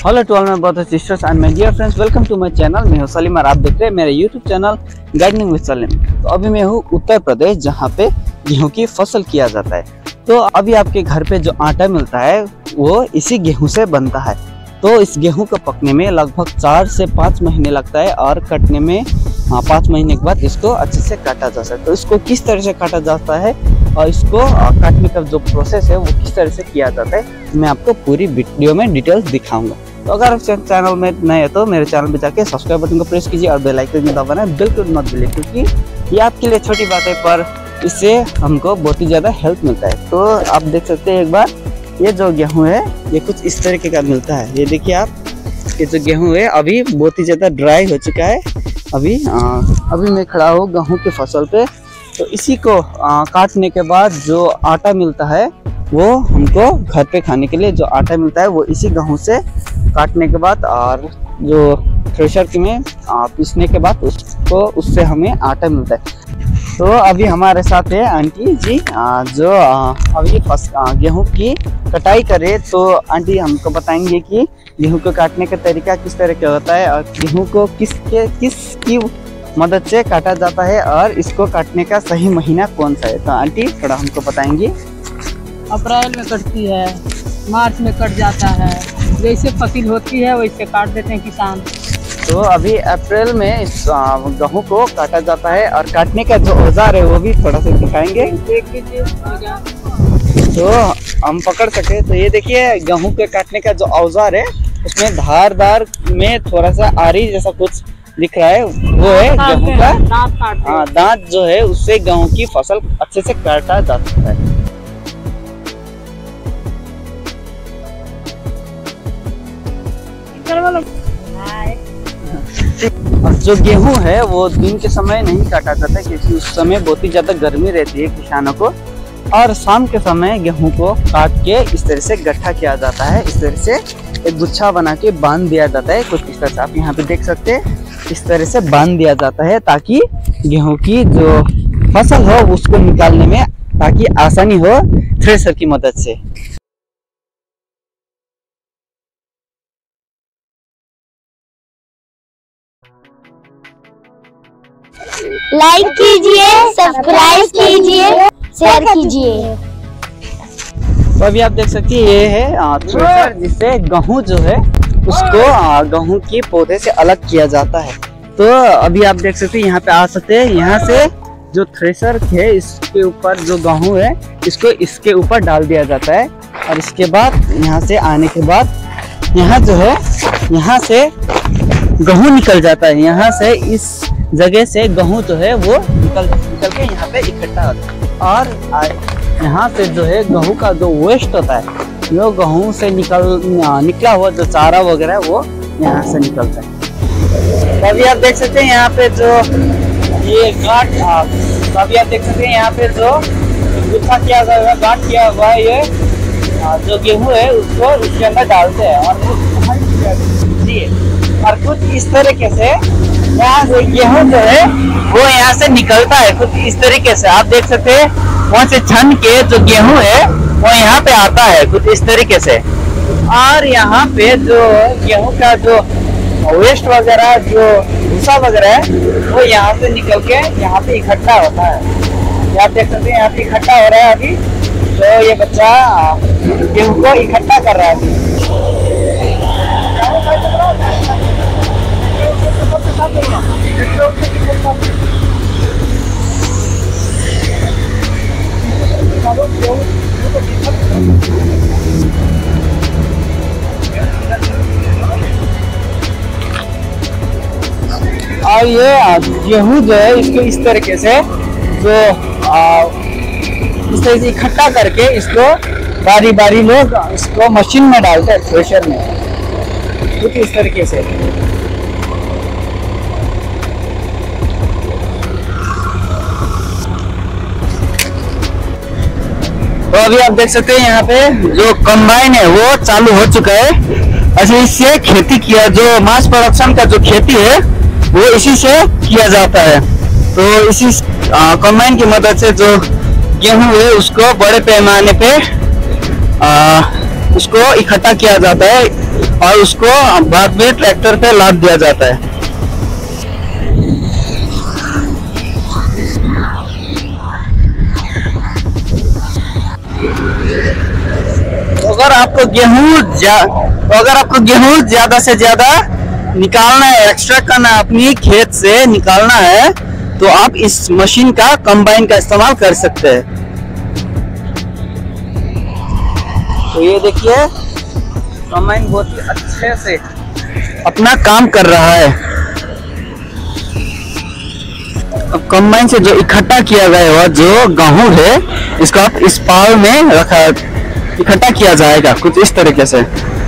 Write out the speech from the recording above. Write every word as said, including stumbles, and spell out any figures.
Hello to all my brothers sisters and my dear friends, welcome to my channel. मैं हूं सलीम और आप देख रहे हैं मेरे YouTube channel gardening with Salim. तो अभी मैं हूं उत्तर प्रदेश, जहां पे गेहूं की फसल किया जाता है। तो अभी आपके घर पे जो आटा मिलता है वो इसी गेहूं से बनता है। तो इस गेहूं को पकने में लगभग चार से पाँच महीने लगता है और कटने में हाँ पाँच महीने के बाद इसको अच्छे से काटा जा सकता है। तो इसको किस तरह से काटा जाता है और इसको काटने का जो प्रोसेस है वो किस तरह से किया जाता है, मैं आपको पूरी वीडियो में डिटेल्स दिखाऊंगा। तो अगर आप चैनल में नए हैं तो मेरे चैनल पे जाके सब्सक्राइब बटन को प्रेस कीजिए और बेल आइकन में दबाना बिल्कुल मत भूलिए, क्योंकि ये आपके लिए छोटी बात है पर इससे हमको बहुत ही ज़्यादा हेल्प मिलता है। तो आप देख सकते हैं एक बार, ये जो गेहूँ है ये कुछ इस तरीके का मिलता है। ये देखिए आप, ये जो गेहूँ है अभी बहुत ही ज़्यादा ड्राई हो चुका है। अभी आ, अभी मैं खड़ा हूँ गेहूँ की फसल पे। तो इसी को आ, काटने के बाद जो आटा मिलता है वो हमको घर पे खाने के लिए जो आटा मिलता है वो इसी गेहूँ से काटने के बाद और जो थ्रेशर में पीसने के बाद उसको उससे हमें आटा मिलता है। तो अभी हमारे साथ है आंटी जी आ, जो आ, अभी गेहूं की कटाई करे। तो आंटी हमको बताएंगे कि गेहूं को काटने का तरीका किस तरह का होता है और गेहूं को किस के किस की मदद से काटा जाता है और इसको काटने का सही महीना कौन सा है। तो आंटी थोड़ा हमको बताएंगी। अप्रैल में कटती है, मार्च में कट जाता है, जैसे फसल होती है वैसे काट देते हैं किसान। तो अभी अप्रैल में इस गेहूं को काटा जाता है और काटने का जो औजार है वो भी थोड़ा सा दिखाएंगे। देख लीजिए तो हम पकड़ सके तो ये देखिए गेहूं के काटने का जो औजार है उसमें धारदार में थोड़ा सा आरी जैसा कुछ दिख रहा है, वो है गेहूं का दांत। हाँ, दांत जो है उससे गेहूं की फसल अच्छे से काटा जा सकता है। और जो गेहूं है वो दिन के समय नहीं काटा जाता है, क्योंकि उस समय बहुत ही ज्यादा गर्मी रहती है किसानों को। और शाम के समय गेहूं को काट के इस तरह से गट्ठा किया जाता है, इस तरह से एक गुच्छा बना के बांध दिया जाता है। कुछ इस तरह से आप यहाँ पे देख सकते हैं, इस तरह से बांध दिया जाता है ताकि गेहूं की जो फसल हो उसको निकालने में ताकि आसानी हो थ्रेशर की मदद से। लाइक कीजिए, सब्सक्राइब कीजिए, शेयर कीजिए। तो अभी आप देख सकते हैं ये है थ्रेशर, जिससे गेहूं जो है उसको गेहूं के पौधे से अलग किया जाता है। तो अभी आप देख सकते हैं यहाँ पे आ सकते हैं, यहाँ से जो थ्रेशर है इसके ऊपर जो गेहूं है इसको इसके ऊपर डाल दिया जाता है और इसके बाद यहाँ से आने के बाद यहाँ जो है यहाँ से गेहूं निकल जाता है। यहाँ से इस जगह से गेहूं जो है वो निकल निकल के यहाँ पे इकट्ठा होता है और यहाँ से जो है गेहूं का जो वेस्ट होता है, वो गेहूं से निकल निकला हुआ जो चारा वगैरह वो यहाँ से निकलता है। तो अभी आप देख सकते हैं यहाँ पे जो ये गांठ, तो अभी आप देख सकते हैं यहाँ पे जो गुच्छा किया हुआ गांठ किया हुआ है, ये जो गेहूं है उसको उसके अंदर डालते हैं और और कुछ इस तरीके से यहाँ से गेहूं जो है वो यहाँ से निकलता है। कुछ इस तरीके से आप देख सकते हैं, वहाँ से छन के जो गेहूं है वो यहाँ पे आता है कुछ इस तरीके से। और यहाँ पे जो गेहूं का जो वेस्ट वगैरह जो भूसा वगैरह है वो यहाँ से निकल के यहाँ पे इकट्ठा होता है। आप देख सकते हैं यहाँ पे इकट्ठा हो रहा है अभी। तो ये बच्चा गेहूं को इकट्ठा कर रहा है। और ये गेहूं जो है इसको इस तरीके से जो आ, इस तरह से इकट्ठा करके इसको बारी बारी लोग इसको मशीन में डालते हैं, थ्रेशर में, कुछ इस तरीके से। तो अभी आप देख सकते हैं यहाँ पे जो कंबाइन है वो चालू हो चुका है। अच्छा, इससे खेती किया जो मास प्रोडक्शन का जो खेती है वो इसी से किया जाता है। तो इसी कंबाइन की मदद से जो गेहूं है उसको बड़े पैमाने पे आ, उसको इकट्ठा किया जाता है और उसको बाद में ट्रैक्टर पे लाद दिया जाता है। अगर आपको गेहूं तो अगर आपको गेहूं ज्यादा से ज्यादा निकालना है, एक्स्ट्रा करना है, अपनी खेत से निकालना है, तो आप इस मशीन का कंबाइन का इस्तेमाल कर सकते हैं। तो ये देखिए कंबाइन बहुत ही अच्छे से अपना काम कर रहा है। अब कंबाइन से जो इकट्ठा किया गया हुआ जो गेहूं है, इसको आप इस पाल में रखा इकट्ठा किया जाएगा कुछ इस तरीके से।